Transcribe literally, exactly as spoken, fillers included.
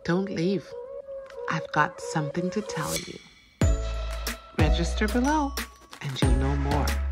Don't leave. I've got something to tell you. Register below and you'll know more.